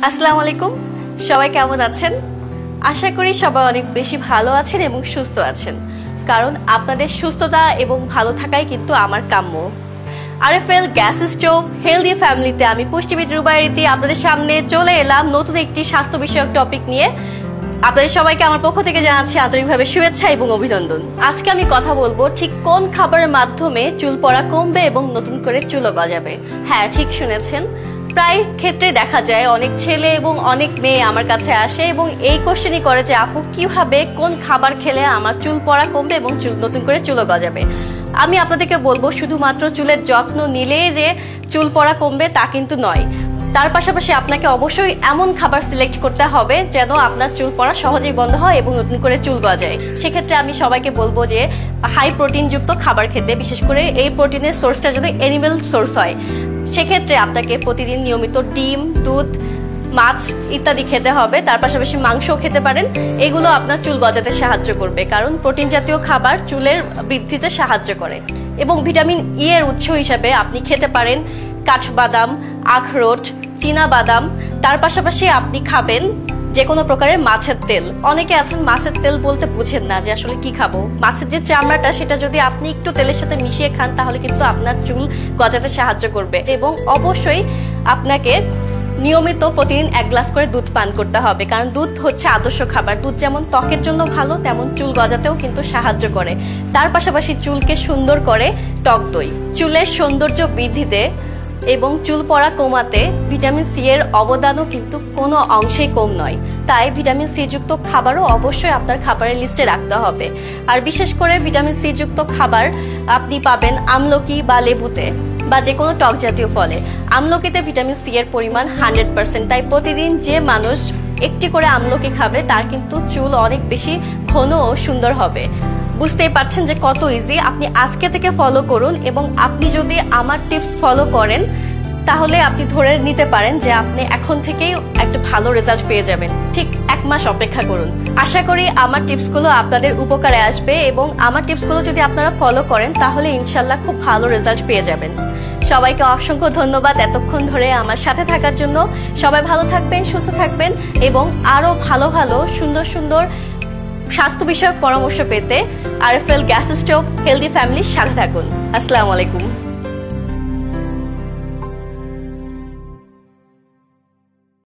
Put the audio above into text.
আসসালামু আলাইকুম, সবাই কেমন আছেন? আশা করি সবাই অনেক বেশি ভালো আছেন এবং সুস্থ আছেন, কারণ আপনাদের সুস্থতা এবং ভালো থাকাই কিন্তু আমার কাম্য। আরএফএল গ্যাস স্টোভ হেলদি ফ্যামিলিতে আমি পুষ্টিবিদ রুবাইয়া রীতি আপনাদের সামনে চলে এলাম নতুন একটি স্বাস্থ্য বিষয়ক টপিক নিয়ে। আপনাদের সবাইকে আমার পক্ষ থেকে জানাচ্ছি আন্তরিকভাবে শুভেচ্ছা এবং অভিনন্দন। আজকে আমি কথা বলবো ঠিক কোন খাবারের মাধ্যমে চুল পড়া কমবে এবং নতুন করে চুলও গজাবে। হ্যাঁ, ঠিক শুনেছেন, প্রায় ক্ষেত্রে দেখা যায় অনেক ছেলে এবং অনেক মেয়ে আমার কাছে আসে এবং এই কোশ্চেনই করে যে আপু কিভাবে কোন খাবার খেলে আমার চুল পড়া কমবে এবং নতুন করে চুলও গজাবে। আমি আপনাদেরকে বলবো শুধুমাত্র চুলের যত্ন নিলেই যে চুল পড়া কমবে তা কিন্তু নয়। তার পাশাপাশি আপনাকে অবশ্যই এমন খাবার সিলেক্ট করতে হবে যেন আপনার চুল পড়া সহজেই বন্ধ হয় এবং নতুন করে চুল গজায়। সেক্ষেত্রে আমি সবাইকে বলবো যে হাই প্রোটিনযুক্ত খাবার খেতে, বিশেষ করে এই প্রোটিনের সোর্সটা যদি অ্যানিমেল সোর্স হয়। সেক্ষেত্রে আপনাকে প্রতিদিন নিয়মিত ডিম, দুধ, মাছ ইত্যাদি খেতে হবে। তার পাশাপাশি মাংসও খেতে পারেন। এগুলো আপনার চুল গজাতে সাহায্য করবে, কারণ প্রোটিন জাতীয় খাবার চুলের বৃদ্ধিতে সাহায্য করে। এবং ভিটামিন ই এর উৎস হিসাবে আপনি খেতে পারেন কাঠবাদাম, আখরোট, চীনা বাদাম। তার পাশাপাশি আপনি খাবেন যে কোনো প্রকারের মাছের তেল। অনেকে আছেন মাছের তেল বলতে বুঝেন না যে আসলে কি খাবো। মাছের যে চামড়াটা সেটা যদি আপনি একটু তেলের সাথে মিশিয়ে খান তাহলে কিন্তু আপনার চুল গজাতে সাহায্য করবে। এবং অবশ্যই আপনাকে নিয়মিত প্রতিদিন 1 গ্লাস করে দুধ পান করতে হবে, কারণ দুধ হচ্ছে আদর্শ খাবার। দুধ যেমন ত্বকের জন্য ভালো, তেমন চুল গজাতেও কিন্তু সাহায্য করে। তার পাশাপাশি চুলকে সুন্দর করে টক দই। চুলের সৌন্দর্য বৃদ্ধিতে এবং চুল পড়া কমাতে ভিটামিন সি এর অবদানও কিন্তু কোনো অংশেই কম নয়। তাই ভিটামিন সি যুক্ত খাবারও অবশ্যই আপনার খাবারের লিস্টে রাখতে হবে। আর বিশেষ করে ভিটামিন সি যুক্ত খাবার আপনি পাবেন আমলকি বা লেবুতে বা যে কোনো টক জাতীয় ফলে। আমলকিতে ভিটামিন সি এর পরিমাণ 100%। তাই প্রতিদিন যে মানুষ একটি করে আমলকি খাবে তার কিন্তু চুল অনেক বেশি ঘন ও সুন্দর হবে। বুঝতেই পারছেন যে কত ইজি। আপনি আজকে থেকে ফলো করুন এবং আপনি যদি আমার টিপস ফলো করেন তাহলে আপনি ধরে নিতে পারেন যে আপনি এখন থেকেই একটা ভালো রেজাল্ট পেয়ে যাবেন। ঠিক 1 মাস অপেক্ষা করুন। আশা করি আমার টিপসগুলো আপনাদের উপকারে আসবে এবং আমার টিপসগুলো যদি আপনারা ফলো করেন তাহলে ইনশাল্লাহ খুব ভালো রেজাল্ট পেয়ে যাবেন। সবাইকে অসংখ্য ধন্যবাদ এতক্ষণ ধরে আমার সাথে থাকার জন্য। সবাই ভালো থাকবেন, সুস্থ থাকবেন এবং আরো ভালো ভালো সুন্দর সুন্দর স্বাস্থ্য বিষয়ক পরামর্শ পেতে আরএফএল গ্যাস স্টোভ হেলদি ফ্যামিলির সাথে থাকুন। আসসালামু আলাইকুম।